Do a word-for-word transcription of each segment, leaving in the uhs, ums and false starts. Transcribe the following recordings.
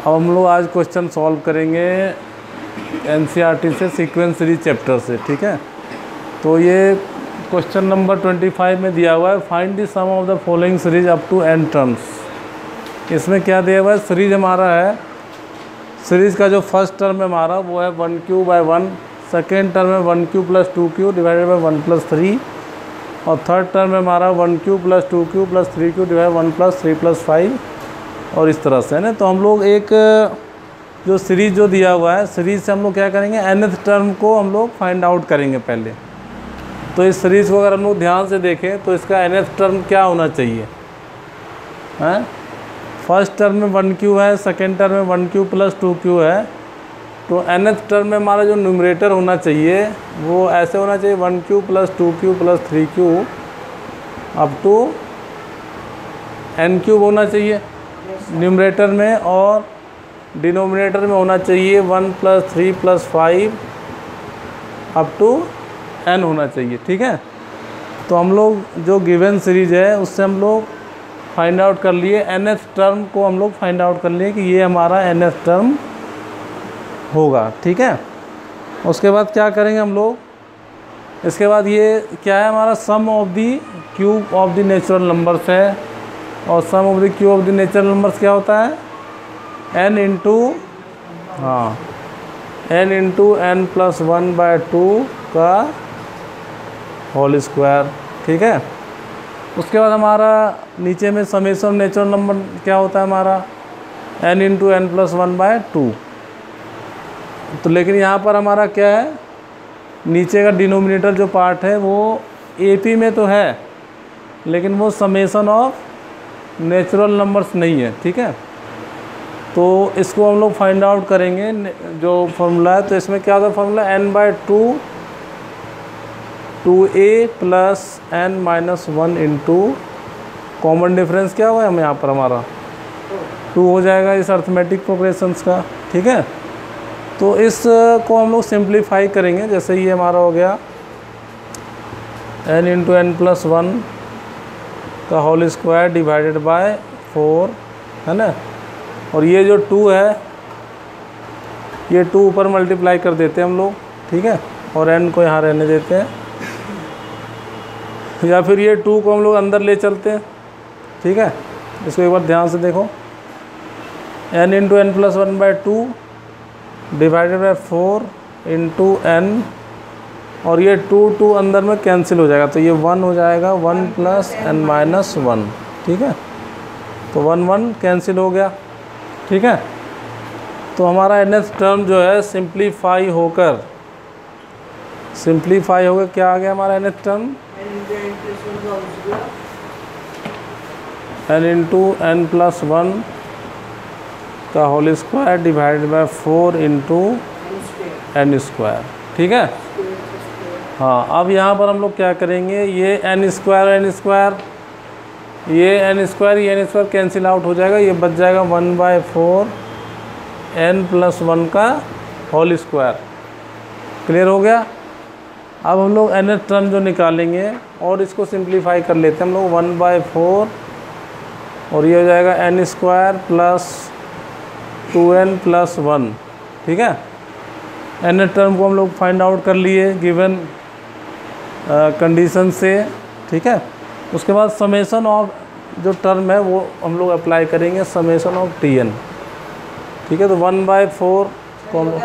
अब हम लोग आज क्वेश्चन सॉल्व करेंगे एनसीईआरटी से सीक्वेंस सीरीज चैप्टर से, ठीक है। तो ये क्वेश्चन नंबर पच्चीस में दिया हुआ है, find the sum of the following series up to n terms. इसमें क्या दिया हुआ है, सीरीज हमारा है, सीरीज़ का जो फर्स्ट टर्म है हमारा वो है one cube by one, second term है one cube plus two cube divided by one plus three, और थर्ड टर्म है हमारा one cube plus two cube plus three cube divide one plus three plus five, और इस तरह से है ना। तो हम लोग एक जो सीरीज़ जो दिया हुआ है, सीरीज़ से हम लोग क्या करेंगे, nth टर्म को हम लोग फाइंड आउट करेंगे पहले। तो इस सीरीज़ को अगर हम लोग ध्यान से देखें तो इसका nth टर्म क्या होना चाहिए, हैं। फर्स्ट टर्म में वन क्यू है, सेकेंड टर्म में one cube plus two cube है, तो nth टर्म में हमारा जो न्यूमरेटर होना चाहिए वो ऐसे होना चाहिए, one cube plus two cube plus three cube up to n cube होना चाहिए न्यूमरेटर में, और डिनोमिनेटर में होना चाहिए one plus three plus five up to n होना चाहिए, ठीक है। तो हम लोग जो गिवन सीरीज है उससे हम लोग फाइंड आउट कर लिए, nth टर्म को हम लोग फाइंड आउट कर लिए कि ये हमारा nth टर्म होगा, ठीक है। उसके बाद क्या करेंगे हम लोग, इसके बाद ये क्या है हमारा, sum of the cube of the natural numbers है, और sum of the cube of the natural numbers क्या होता है, n इंटू हाँ n into n plus one by two का होल स्क्वायर, ठीक है। उसके बाद हमारा नीचे में समेशन नेचुरल नंबर क्या होता है हमारा, n into n plus one by two. तो लेकिन यहाँ पर हमारा क्या है, नीचे का डिनोमिनेटर जो पार्ट है वो एपी में तो है, लेकिन वो समेशन ऑफ नेचुरल नंबर्स नहीं है, ठीक है। तो इसको हम लोग फाइंड आउट करेंगे जो फार्मूला है। तो इसमें क्या होगा formula, n by two two a plus n minus one into common difference क्या हुआ है हम यहाँ पर हमारा टू हो जाएगा इस अर्थमेटिक प्रोग्रेशंस का, ठीक है। तो इस को हम लोग सिंप्लीफाई करेंगे, जैसे ये हमारा हो गया n into n plus one का whole square divided by four, है ना। और ये जो टू है ये टू ऊपर मल्टीप्लाई कर देते हैं हम लोग, ठीक है, और एन को यहाँ रहने देते हैं, या फिर ये टू को हम लोग अंदर ले चलते हैं, ठीक है। इसको एक बार ध्यान से देखो, n into n plus one by two divided by four into n, और ये टू टू अंदर में कैंसिल हो जाएगा, तो ये वन हो जाएगा, one plus n minus one, ठीक है। तो वन वन कैंसिल हो गया, ठीक है। तो हमारा nth टर्म जो है सिंप्लीफाई होकर सिंप्लीफाई होकर क्या आ गया हमारा nth term, n into n plus one का whole square divided by four into n square, ठीक है। हाँ, अब यहाँ पर हम लोग क्या करेंगे, ये एन स्क्वायर एन स्क्वायर ये एन स्क्वायर ये एन स्क्वायर कैंसिल आउट हो जाएगा, ये बच जाएगा one by four n plus one का होल स्क्वायर, क्लियर हो गया। अब हम लोग एन टर्म जो निकालेंगे और इसको सिंप्लीफाई कर लेते हैं हम लोग, वन बाय फोर और ये हो जाएगा n square plus two n plus one, ठीक है। एन टर्म को हम लोग फाइंड आउट कर लिए गिवन कंडीशन से, ठीक है। उसके बाद समेशन ऑफ जो टर्म है वो हम लोग अप्लाई करेंगे, समेशन ऑफ टी एन, ठीक है। तो वन बाय फोर को हम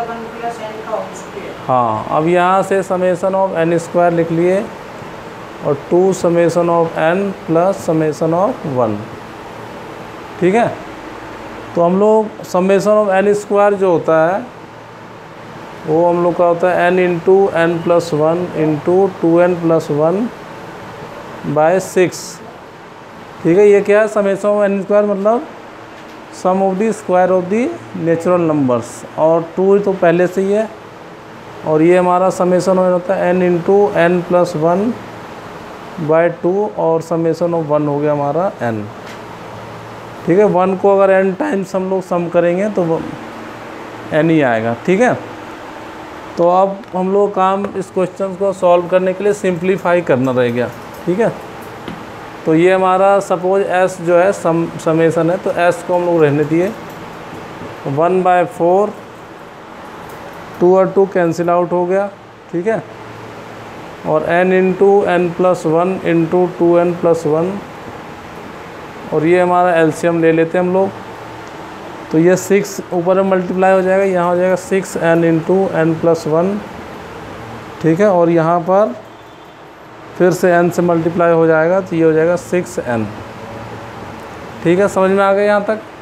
हाँ, अब यहाँ से समेशन ऑफ एन स्क्वायर लिख लिए और two summation of n plus summation of one, ठीक है। तो हम लोग समेशन ऑफ एन स्क्वायर जो होता है वो हम लोग का होता है n into n plus one into two n plus one by six, ठीक है। ये क्या है, समेशन ऑफ एन स्क्वायर मतलब sum of the square of the natural numbers, और टू तो पहले से ही है, और ये हमारा समेशन ऑफ होता है n into n plus one by two, और समेशन ऑफ वन हो गया हमारा एन, ठीक है। वन को अगर एन टाइम्स हम लोग सम करेंगे तो एन ही आएगा, ठीक है। तो अब हम लोग काम इस क्वेश्चन को सॉल्व करने के लिए सिंप्लीफाई करना रह गया, ठीक है। तो ये हमारा सपोज एस जो है सम समेशन है, तो एस को हम लोग रहने दिए, वन बाय फोर, टू और टू कैंसिल आउट हो गया, ठीक है। और n into n plus one into two n plus one, और ये हमारा एलसीएम ले लेते हैं हम लोग। तो ये सिक्स ऊपर में मल्टीप्लाई हो जाएगा, यहाँ हो जाएगा six n into n plus one, ठीक है। और यहाँ पर फिर से n से मल्टीप्लाई हो जाएगा, तो ये हो जाएगा सिक्स एन, ठीक है। समझ में आ गया यहाँ तक।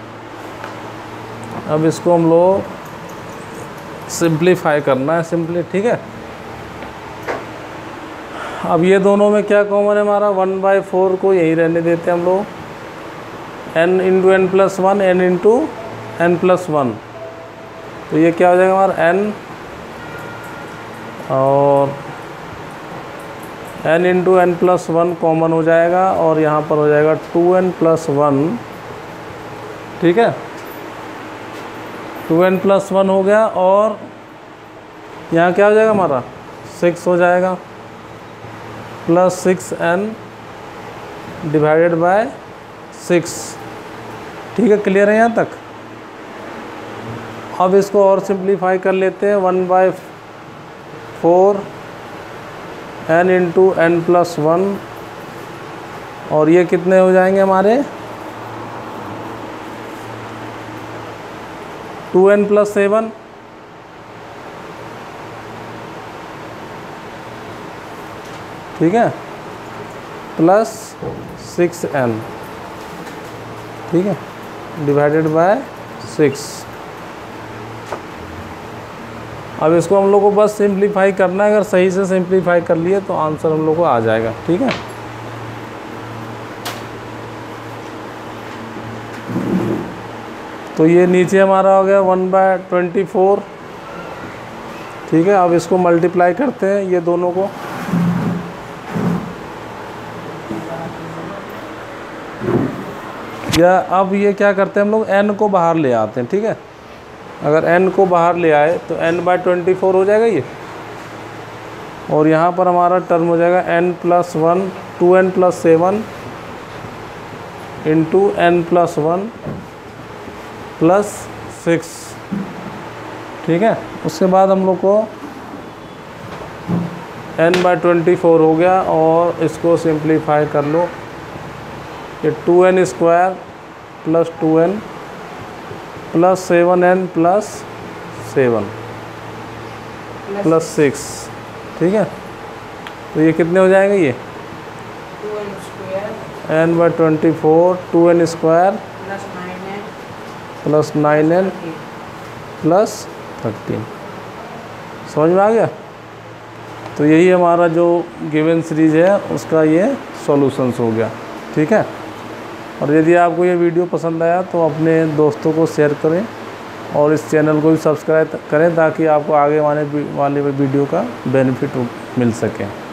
अब इसको हम लोग सिंप्लीफाई करना है सिंपली, ठीक है। अब ये दोनों में क्या कॉमन है हमारा, वन बाई फोर को यही रहने देते हैं हम लोग, n into n plus one, n into n plus one, तो ये क्या हो जाएगा हमारा n, और n into n plus one common हो जाएगा, और यहाँ पर हो जाएगा टू एन प्लस वन, ठीक है। टू एन प्लस वन हो गया, और यहाँ क्या हो जाएगा हमारा सिक्स हो जाएगा, plus six n divided by six, ठीक है। क्लियर है यहाँ तक। अब इसको और सिंप्लीफाई कर लेते हैं, one by four n into n plus one, और ये कितने हो जाएंगे हमारे टू एन प्लस सेवन, ठीक है, प्लस सिक्स एन, ठीक है, डिवाइडेड बाय सिक्स। अब इसको हम लोग को बस सिंप्लीफाई करना है। अगर सही से सिंप्लीफाई कर लिए तो आंसर हम लोग को आ जाएगा, ठीक है। तो ये नीचे हमारा हो गया वन बाय ट्वेंटी फोर, ठीक है। अब इसको मल्टीप्लाई करते हैं ये दोनों को, या अब ये क्या करते हैं हम लोग n को बाहर ले आते हैं, ठीक है। अगर n को बाहर ले आए तो n बाय ट्वेंटी फोर हो जाएगा ये, और यहाँ पर हमारा टर्म हो जाएगा n plus one, two n plus seven into n plus one plus six, ठीक है। उसके बाद हम लोग को n बाय ट्वेंटी फोर हो गया, और इसको सिंप्लीफाई कर लो, ये two n square plus two n plus seven n plus seven plus six, ठीक है। तो ये कितने हो जाएंगे, ये two n square n by twenty four, two n square plus nine n plus nine n plus thirteen. समझ में आ गया। तो यही हमारा जो गिवन सीरीज है उसका ये सॉल्यूशंस हो गया, ठीक है। और यदि आपको ये वीडियो पसंद आया तो अपने दोस्तों को शेयर करें, और इस चैनल को भी सब्सक्राइब करें ताकि आपको आगे आने वाले वीडियो का बेनिफिट मिल सके।